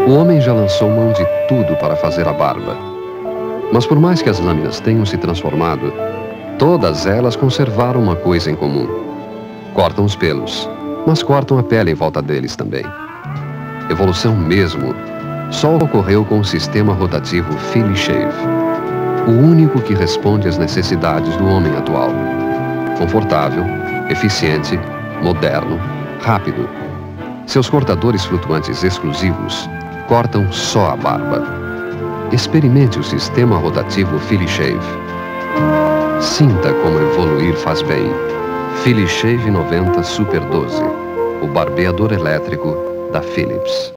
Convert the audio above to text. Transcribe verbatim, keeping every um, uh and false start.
O homem já lançou mão de tudo para fazer a barba. Mas por mais que as lâminas tenham se transformado, todas elas conservaram uma coisa em comum. Cortam os pelos, mas cortam a pele em volta deles também. Evolução mesmo só ocorreu com o sistema rotativo Philly Shave, o único que responde às necessidades do homem atual. Confortável, eficiente, moderno, rápido. Seus cortadores flutuantes exclusivos cortam só a barba. Experimente o sistema rotativo Philly Shave. Sinta como evoluir faz bem. Philly Shave noventa Super doze, o barbeador elétrico da Philips.